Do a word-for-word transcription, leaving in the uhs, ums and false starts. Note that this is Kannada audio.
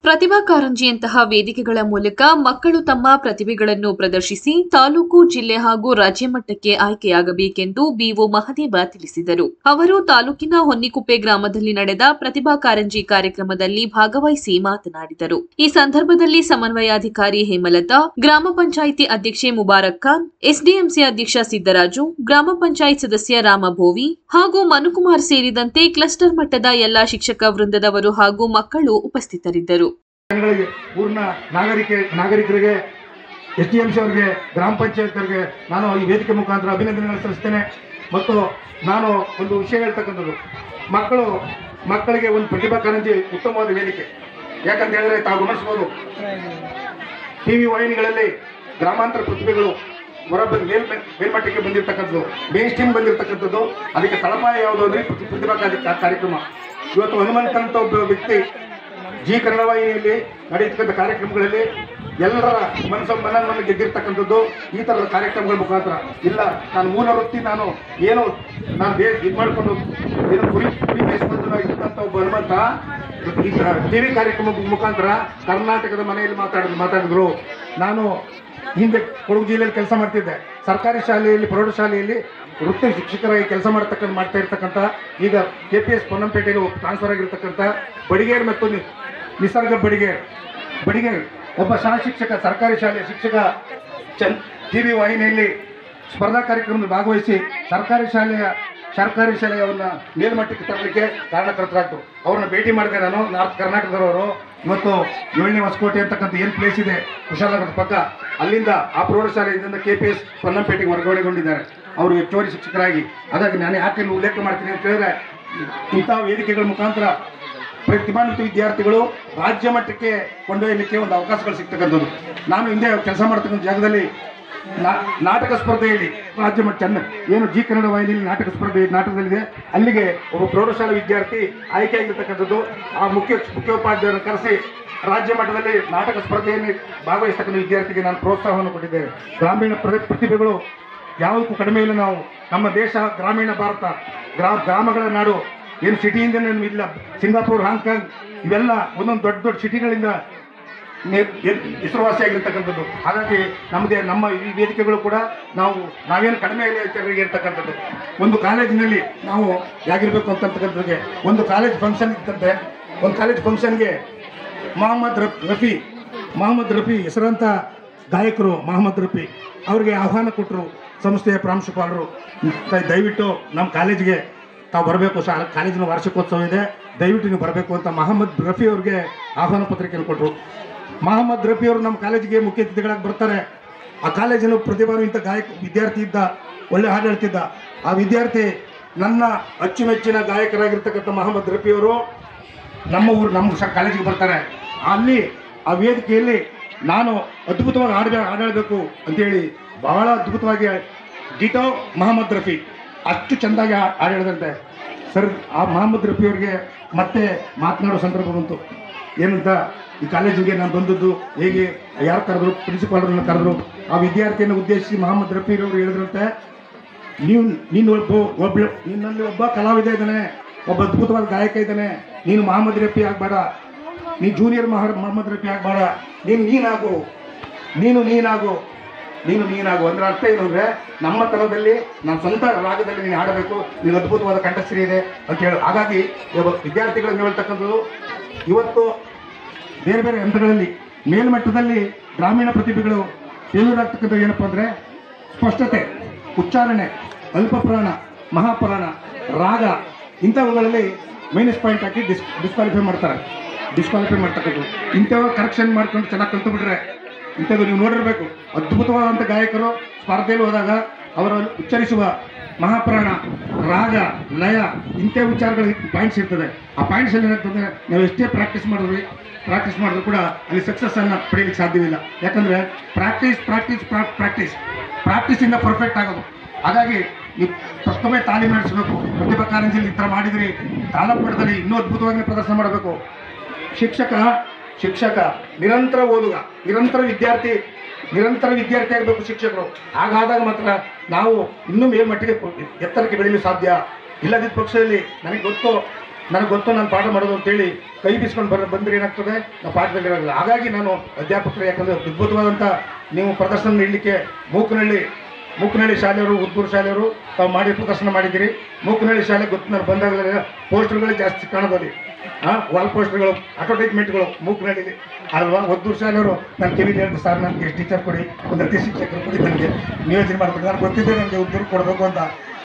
ಪ್ರತಿಭಾ ಕಾರಂಜಿಯಂತಹ ವೇದಿಕೆಗಳ ಮೂಲಕ ಮಕ್ಕಳು ತಮ್ಮ ಪ್ರತಿಭೆಗಳನ್ನು ಪ್ರದರ್ಶಿಸಿ ತಾಲೂಕು, ಜಿಲ್ಲೆ ಹಾಗೂ ರಾಜ್ಯ ಮಟ್ಟಕ್ಕೆ ಆಯ್ಕೆಯಾಗಬೇಕೆಂದು ಬಿಒ ಮಹದೇವ ತಿಳಿಸಿದರು. ಅವರು ತಾಲೂಕಿನ ಹೊನ್ನಿಕುಪ್ಪೆ ಗ್ರಾಮದಲ್ಲಿ ನಡೆದ ಪ್ರತಿಭಾ ಕಾರಂಜಿ ಕಾರ್ಯಕ್ರಮದಲ್ಲಿ ಭಾಗವಹಿಸಿ ಮಾತನಾಡಿದರು. ಈ ಸಂದರ್ಭದಲ್ಲಿ ಸಮನ್ವಯಾಧಿಕಾರಿ ಹೇಮಲತಾ, ಗ್ರಾಮ ಪಂಚಾಯಿತಿ ಅಧ್ಯಕ್ಷೆ ಮುಬಾರಕ್ ಖಾನ್, ಎಸ್ಡಿಎಂಸಿ ಅಧ್ಯಕ್ಷ ಸಿದ್ದರಾಜು, ಗ್ರಾಮ ಪಂಚಾಯತ್ ಸದಸ್ಯ ರಾಮಭೋವಿ ಹಾಗೂ ಮನುಕುಮಾರ್ ಸೇರಿದಂತೆ ಕ್ಲಸ್ಟರ್ ಮಟ್ಟದ ಎಲ್ಲಾ ಶಿಕ್ಷಕ ವೃಂದದವರು ಹಾಗೂ ಮಕ್ಕಳು ಉಪಸ್ಥಿತರಿದ್ದರು. ಊರಿನ ನಾಗರಿಕ ನಾಗರಿಕರಿಗೆ ಎಸ್ಡಿಎಂಸಿ ಅವರಿಗೆ, ಗ್ರಾಮ ಪಂಚಾಯತ್ ಅವರಿಗೆ ನಾನು ಈ ವೇದಿಕೆ ಮುಖಾಂತರ ಅಭಿನಂದನೆಗಳನ್ನು ಸಲ್ಲಿಸ್ತೇನೆ. ಮತ್ತು ನಾನು ಒಂದು ವಿಷಯ ಹೇಳ್ತಕ್ಕಂಥದ್ದು, ಮಕ್ಕಳು ಮಕ್ಕಳಿಗೆ ಒಂದು ಪ್ರತಿಭಾ ಕಾರಂಜಿ ಉತ್ತಮವಾದ ವೇದಿಕೆ. ಯಾಕಂತ ಹೇಳಿದ್ರೆ ತಾವು ಗಮನಿಸ್ಬೋದು, ಟಿ ವಿ ವಾಹಿನಿಗಳಲ್ಲಿ ಗ್ರಾಮಾಂತರ ಪ್ರತಿಭೆಗಳು ಹೊರ ಮೇಲ್ ಮೇಲ್ಮಟ್ಟಕ್ಕೆ ಬಂದಿರತಕ್ಕಂಥದ್ದು, ಮೇನ್ ಸ್ಟ್ರೀಮ್ ಬಂದಿರತಕ್ಕಂಥದ್ದು. ಅದಕ್ಕೆ ತಳಪಾಯ ಯಾವುದು ಅಂದರೆ ಪ್ರತಿಭಾ ಕಾರ್ಯಕ್ರಮ. ಇವತ್ತು ಹನುಮಂತಂತ ಒಬ್ಬ ವ್ಯಕ್ತಿ ಜಿ ಕನ್ನಡ ವಾಹಿನಿಯಲ್ಲಿ ನಡೆಯತಕ್ಕಂಥ ಕಾರ್ಯಕ್ರಮಗಳಲ್ಲಿ ಎಲ್ಲರ ಮನಸ್ಸು ಮನವನ್ನು ಗೆದ್ದಿರ್ತಕ್ಕಂಥದ್ದು ಈ ಥರದ ಕಾರ್ಯಕ್ರಮಗಳ ಮುಖಾಂತರ. ಇಲ್ಲ ನಾನು ಮೂಲ ವೃತ್ತಿ, ನಾನು ಏನು ನಾನು ಬೇ ಇದು ಮಾಡಿಕೊಂಡು ಏನು ಕುರಿ ಕುರಿ ಬೇಯಿಸ್ಕೊಂಡು ಇದ್ದಂಥ ಒಬ್ಬ ಹನುಮಂತ ಈ ಟಿ ವಿ ಕಾರ್ಯಕ್ರಮದ ಮುಖಾಂತರ ಕರ್ನಾಟಕದ ಮನೆಯಲ್ಲಿ ಮಾತಾಡಿದ್ರು ಮಾತಾಡಿದ್ರು ನಾನು ಹಿಂದೆ ಕೊಡಗು ಜಿಲ್ಲೆಯಲ್ಲಿ ಕೆಲಸ ಮಾಡ್ತಿದ್ದೆ. ಸರ್ಕಾರಿ ಶಾಲೆಯಲ್ಲಿ, ಪ್ರೌಢಶಾಲೆಯಲ್ಲಿ ವೃತ್ತಿ ಶಿಕ್ಷಕರಾಗಿ ಕೆಲಸ ಮಾಡ್ತಕ್ಕಂಥ ಮಾಡ್ತಾ ಇರ್ತಕ್ಕಂಥ, ಈಗ ಕೆ ಪಿ ಎಸ್ ಪೊನ್ನಂಪೇಟೆಗೆ ಟ್ರಾನ್ಸ್ಫರ್ ಆಗಿರ್ತಕ್ಕಂಥ ಬಡಿಗೇರ್ ಮತ್ತು ನಿಸರ್ಗ ಬಡಿಗೇರ್ ಬಡಿಗೇರ್ ಒಬ್ಬ ಸಹ ಶಿಕ್ಷಕ, ಸರ್ಕಾರಿ ಶಾಲೆಯ ಶಿಕ್ಷಕ ಚನ್ ಟಿ ವಿ ವಾಹಿನಿಯಲ್ಲಿ ಸ್ಪರ್ಧಾ ಕಾರ್ಯಕ್ರಮದಲ್ಲಿ ಭಾಗವಹಿಸಿ ಸರ್ಕಾರಿ ಶಾಲೆಯ ಸರ್ಕಾರಿ ಶಾಲೆಯವನ್ನ ಮೇಲ್ಮಟ್ಟಕ್ಕೆ ತರಲಿಕ್ಕೆ ಕಾರಣಕರ್ತರಾಗ್ತು. ಅವ್ರನ್ನ ಭೇಟಿ ಮಾಡಿದೆ ನಾನು. ನಾರ್ತ್ ಕರ್ನಾಟಕದವರು. ಇವತ್ತು ಏಳನೇ ಹೊಸಕೋಟೆ ಅಂತಕ್ಕಂಥ ಏನು ಪ್ಲೇಸ್ ಇದೆ ಕುಶಾಲನಗರದ ಪಕ್ಕ, ಅಲ್ಲಿಂದ ಆ ಪ್ರೌಢಶಾಲೆಯಿಂದ ಕೆ ಪಿ ಎಸ್ ಪೊನ್ನಂಪೇಟೆಗೆ ವರ್ಗಾವಣೆಗೊಂಡಿದ್ದಾರೆ ಅವರು ಹೆಚ್ಚುವರಿ ಶಿಕ್ಷಕರಾಗಿ. ಹಾಗಾಗಿ ನಾನು ಯಾಕೆ ಉಲ್ಲೇಖ ಮಾಡ್ತೀನಿ ಅಂತ ಹೇಳಿದ್ರೆ, ಇಂಥ ವೇದಿಕೆಗಳ ಮುಖಾಂತರ ಪ್ರತಿಭಾನ್ವಿತ ವಿದ್ಯಾರ್ಥಿಗಳು ರಾಜ್ಯ ಮಟ್ಟಕ್ಕೆ ಕೊಂಡೊಯ್ಯಲಿಕ್ಕೆ ಒಂದು ಅವಕಾಶಗಳು ಸಿಗ್ತಕ್ಕಂಥದ್ದು. ನಾನು ಹಿಂದೆ ಕೆಲಸ ಮಾಡ್ತಕ್ಕಂಥ ಜಾಗದಲ್ಲಿ ನಾಟಕ ಸ್ಪರ್ಧೆಯಲ್ಲಿ ರಾಜ್ಯ ಮಟ್ಟ ಚೆನ್ನ ಏನು ಜಿ ಕನ್ನಡ ವಾಹಿನಿಯಲ್ಲಿ ನಾಟಕ ಸ್ಪರ್ಧೆ ನಾಟಕದಲ್ಲಿದೆ, ಅಲ್ಲಿಗೆ ಒಬ್ಬ ಪ್ರೌಢಶಾಲಾ ವಿದ್ಯಾರ್ಥಿ ಆಯ್ಕೆಯಾಗಿರ್ತಕ್ಕಂಥದ್ದು. ಆ ಮುಖ್ಯ ಮುಖ್ಯೋಪಾಧ್ಯಾಯರನ್ನು ಕರೆಸಿ ರಾಜ್ಯ ಮಟ್ಟದಲ್ಲಿ ನಾಟಕ ಸ್ಪರ್ಧೆಯಲ್ಲಿ ಭಾಗವಹಿಸ್ತಕ್ಕಂಥ ವಿದ್ಯಾರ್ಥಿಗೆ ನಾನು ಪ್ರೋತ್ಸಾಹವನ್ನು ಕೊಟ್ಟಿದ್ದೇನೆ. ಗ್ರಾಮೀಣ ಪ್ರತಿಭೆಗಳು ಯಾವುದಕ್ಕೂ ಕಡಿಮೆ ಇಲ್ಲ. ನಾವು ನಮ್ಮ ದೇಶ ಗ್ರಾಮೀಣ ಭಾರತ, ಗ್ರಾ ಗ್ರಾಮಗಳ ನಾಡು. ಏನು ಸಿಟಿಯಿಂದ ಇಲ್ಲ, ಸಿಂಗಾಪುರ್, ಹಾಂಗ್ಕಾಂಗ್ ಇವೆಲ್ಲ ಒಂದೊಂದು ದೊಡ್ಡ ದೊಡ್ಡ ಸಿಟಿಗಳಿಂದ ಹೆಸರುವಾಸಿಯಾಗಿರ್ತಕ್ಕಂಥದ್ದು. ಹಾಗಾಗಿ ನಮ್ಮದೇ ನಮ್ಮ ಈ ವೇದಿಕೆಗಳು ಕೂಡ ನಾವು ನಾವೇನು ಕಡಿಮೆ ಇರ್ತಕ್ಕಂಥದ್ದು. ಒಂದು ಕಾಲೇಜಿನಲ್ಲಿ ನಾವು ಹೇಗಿರಬೇಕು ಅಂತಕ್ಕಂಥದ್ದೇ ಒಂದು ಕಾಲೇಜ್ ಫಂಕ್ಷನ್ ಇತ್ತಂತೆ. ಒಂದು ಕಾಲೇಜ್ ಫಂಕ್ಷನ್ಗೆ ಮೊಹಮ್ಮದ್ ರಫಿ ಮೊಹಮ್ಮದ್ ರಫಿ ಹೆಸರಂತ ಗಾಯಕರು ಮೊಹಮ್ಮದ್ ರಫಿ ಅವ್ರಿಗೆ ಆಹ್ವಾನ ಕೊಟ್ಟರು ಸಂಸ್ಥೆಯ ಪ್ರಾಂಶುಪಾಲರು. ದಯವಿಟ್ಟು ನಮ್ಮ ಕಾಲೇಜಿಗೆ ತಾವು ಬರಬೇಕು, ಶಾ ಕಾಲೇಜಿನ ವಾರ್ಷಿಕೋತ್ಸವ ಇದೆ, ದಯವಿಟ್ಟು ನೀವು ಬರಬೇಕು ಅಂತ ಮೊಹಮ್ಮದ್ ರಫಿ ಅವ್ರಿಗೆ ಆಹ್ವಾನ ಪತ್ರಿಕೆಯನ್ನು ಕೊಟ್ಟರು. ಮೊಹಮ್ಮದ್ ರಫಿ ಅವರು ನಮ್ಮ ಕಾಲೇಜಿಗೆ ಮುಖ್ಯ ಅತಿಥಿಗಳಾಗಿ ಬರ್ತಾರೆ. ಆ ಕಾಲೇಜಿನ ಪ್ರತಿಭಾನ್ವಿತ ಗಾಯಕ ವಿದ್ಯಾರ್ಥಿ ಇದ್ದ, ಒಳ್ಳೆ ಹಾಡು ಹೇಳ್ತಿದ್ದ. ಆ ವಿದ್ಯಾರ್ಥಿ ನನ್ನ ಅಚ್ಚುಮೆಚ್ಚಿನ ಗಾಯಕರಾಗಿರ್ತಕ್ಕಂಥ ಮೊಹಮ್ಮದ್ ರಫಿ ಅವರು ನಮ್ಮ ಊರು ನಮ್ಮ ಕಾಲೇಜಿಗೆ ಬರ್ತಾರೆ. ಅಲ್ಲಿ ಆ ವೇದಿಕೆಯಲ್ಲಿ ನಾನು ಅದ್ಭುತವಾಗಿ ಹಾಡ ಹಾಡಾಡಬೇಕು ಅಂತೇಳಿ ಬಹಳ ಅದ್ಭುತವಾಗಿ ಡಿಟೋ ಮೊಹಮ್ಮದ್ ರಫಿ ಅಷ್ಟು ಚೆಂದಾಗಿ ಹಾಡು ಹೇಳಿದಂತೆ. ಸರ್, ಆ ಮೊಹಮ್ಮದ್ ರಫಿ ಅವ್ರಿಗೆ ಮತ್ತೆ ಮಾತನಾಡೋ ಸಂದರ್ಭ ಬಂತು. ಏನಂತ, ಈ ಕಾಲೇಜಿಗೆ ನಾನು ಬಂದದ್ದು ಹೇಗೆ, ಯಾರು ಕರೆದ್ರು, ಪ್ರಿನ್ಸಿಪಾಲ್ರನ್ನ ಕರೆದ್ರು. ಆ ವಿದ್ಯಾರ್ಥಿಯನ್ನು ಉದ್ದೇಶಿಸಿ ಮೊಹಮ್ಮದ್ ರಫಿ ಅವರು ಹೇಳಿದ್ರಂತೆ, ನೀವು ನೀನು ಒಬ್ಬ ಒಬ್ಬ ನಿನ್ನಲ್ಲಿ ಒಬ್ಬ ಕಲಾವಿದ ಇದ್ದಾನೆ, ಒಬ್ಬ ಅದ್ಭುತವಾದ ಗಾಯಕ ಇದ್ದಾನೆ, ನೀನು ಮೊಹಮ್ಮದ್ ರಫಿ ಆಗಬೇಡ, ನೀನು ಜೂನಿಯರ್ ಮಹ ಮೊಹಮ್ಮದ್ ರಫಿ ಆಗಬೇಡ, ನೀನು ನೀನಾಗು ನೀನು ನೀನಾಗು ನೀನು ನೀನಾಗು ಅಂದ್ರೆ ಅರ್ಥ ಏನು ಅಂದರೆ, ನಮ್ಮ ತನದಲ್ಲಿ ನಮ್ಮ ಸ್ವಂತ ರಾಗದಲ್ಲಿ ನೀನು ಹಾಡಬೇಕು, ನೀನು ಅದ್ಭುತವಾದ ಕಂಠಶ್ರೀ ಇದೆ ಅಂತ ಹೇಳಿ. ಹಾಗಾಗಿ ವಿದ್ಯಾರ್ಥಿಗಳನ್ನು ಹೇಳ್ತಕ್ಕಂಥದ್ದು, ಇವತ್ತು ಬೇರೆ ಬೇರೆ ಹಂತಗಳಲ್ಲಿ ಮೇಲ್ಮಟ್ಟದಲ್ಲಿ ಗ್ರಾಮೀಣ ಪ್ರತಿಭೆಗಳು ಫೇಲ್ಯೂರಾಗ್ತಕ್ಕಂಥ ಏನಪ್ಪ ಅಂದರೆ ಸ್ಪಷ್ಟತೆ, ಉಚ್ಚಾರಣೆ, ಅಲ್ಪಪ್ರಾಣ, ಮಹಾಪ್ರಾಣ, ರಾಗ ಇಂಥವುಗಳಲ್ಲಿ ಮೈನಸ್ ಪಾಯಿಂಟ್ ಹಾಕಿ ಡಿಸ್ ಡಿಸ್ಕ್ವಾಲಿಫೈ ಮಾಡ್ತಾರೆ ಡಿಸ್ಕ್ವಾಲಿಫೈ ಮಾಡ್ತಕ್ಕಂಥದ್ದು. ಇಂಥವು ಕರೆಕ್ಷನ್ ಮಾಡ್ಕೊಂಡು ಚೆನ್ನಾಗಿ ಕಲ್ತು ಬಿಟ್ರೆ ಇಂಥದ್ದು ನೀವು ನೋಡಿರಬೇಕು. ಅದ್ಭುತವಾದಂಥ ಗಾಯಕರು ಸ್ಪರ್ಧೆಯಲ್ಲಿ ಹೋದಾಗ ಅವರು ಉಚ್ಚರಿಸುವ ಮಹಾಪ್ರಾಣ, ರಾಗ, ಲಯ ಇಂಥ ವಿಚಾರಗಳು ಪಾಯಿಂಟ್ಸ್ ಇರ್ತದೆ. ಆ ಪಾಯಿಂಟ್ಸಲ್ಲಿ ಏನಾಗ್ತದೆ, ನಾವು ಎಷ್ಟೇ ಪ್ರಾಕ್ಟೀಸ್ ಮಾಡಿದ್ವಿ ಪ್ರಾಕ್ಟೀಸ್ ಮಾಡಿದ್ರು ಕೂಡ ಅಲ್ಲಿ ಸಕ್ಸಸ್ಸನ್ನು ಪಡೆಯಲಿಕ್ಕೆ ಸಾಧ್ಯವಿಲ್ಲ. ಯಾಕಂದರೆ ಪ್ರಾಕ್ಟೀಸ್ ಪ್ರಾಕ್ಟೀಸ್ ಪ್ರಾಕ್ಟೀಸ್ ಪ್ರಾಕ್ಟೀಸಿಂದ ಪರ್ಫೆಕ್ಟ್ ಆಗೋದು. ಹಾಗಾಗಿ ನೀವು ಪ್ರಥಮೆ ತಾಲೀಮು ನಡೆಸಬೇಕು. ಪ್ರತಿಭಾ ಕಾರಂಜಿಯಲ್ಲಿ ಈ ಥರ ಮಾಡಿದ್ರಿ, ತಾಲೂಕು ಮಟ್ಟದಲ್ಲಿ ಇನ್ನೂ ಅದ್ಭುತವಾಗಿ ಪ್ರದರ್ಶನ ಮಾಡಬೇಕು. ಶಿಕ್ಷಕ ಶಿಕ್ಷಕ ನಿರಂತರ ಓದುಗ, ನಿರಂತರ ವಿದ್ಯಾರ್ಥಿ ನಿರಂತರ ವಿದ್ಯಾರ್ಥಿ ಆಗಬೇಕು ಶಿಕ್ಷಕರು. ಹಾಗಾದಾಗ ಮಾತ್ರ ನಾವು ಇನ್ನೂ ಮೇಲ್ಮಟ್ಟಿಗೆ ಎತ್ತರಕ್ಕೆ ಬೆಳೆಯಲು ಸಾಧ್ಯ. ಇಲ್ಲದಿದ್ದ ಪಕ್ಷದಲ್ಲಿ ನನಗೆ ಗೊತ್ತು, ನನಗೆ ಗೊತ್ತು ನಾನು ಪಾಠ ಮಾಡೋದು ಅಂತೇಳಿ ಕೈ ಬೀಸ್ಕೊಂಡು ಬರ ಬಂದರೆ ಏನಾಗ್ತದೆ ನಾವು ಪಾಠದಲ್ಲಿ ಇರೋದಿಲ್ಲ. ಹಾಗಾಗಿ ನಾನು ಅಧ್ಯಾಪಕರು, ಯಾಕಂದರೆ ಅದ್ಭುತವಾದಂಥ ನೀವು ಪ್ರದರ್ಶನ ನೀಡಲಿಕ್ಕೆ ಮೂಕನಹಳ್ಳಿ ಮೂಕನಹಳ್ಳಿ ಶಾಲೆಯವರು, ಉದ್ದೂರು ಶಾಲೆಯವರು ತಾವು ಮಾಡಿ ಪ್ರದರ್ಶನ ಮಾಡಿದ್ದೀರಿ. ಮೂಕನಹಳ್ಳಿ ಶಾಲೆ ಗೊತ್ತು ನಾನು ಬಂದಾಗಲೇ ಪೋಸ್ಟರ್ಗಳೇ ಜಾಸ್ತಿ ಕಾಣೋದಲ್ಲಿ, ಹಾಂ ವಾಲ್ ಪೋಸ್ಟರ್ಗಳು, ಅಡ್ವರ್ಟೈಸ್ಮೆಂಟ್ಗಳು ಮೂಕನಹಳ್ಳಿಲಿ ಅಲ್ವಾ. ಉದ್ದೂರು ಶಾಲೆಯವರು ನನ್ನ ಕಿವಿಗೆ ಹೇಳಿದ್ರು, ಸರ್ ನನಗೆ ಟೀಚರ್ ಕೊಡಿ, ಒಂದು ಅತಿ ಶಿಕ್ಷಕರು ಕೊಡಿ, ನನಗೆ ನಿಯೋಜನೆ ಮಾಡಬೇಕು. ನಾನು ಗೊತ್ತಿದ್ದೆ ನನಗೆ ಉದ್ದೂರು ಕೊಡಬೇಕು ಅಂತ.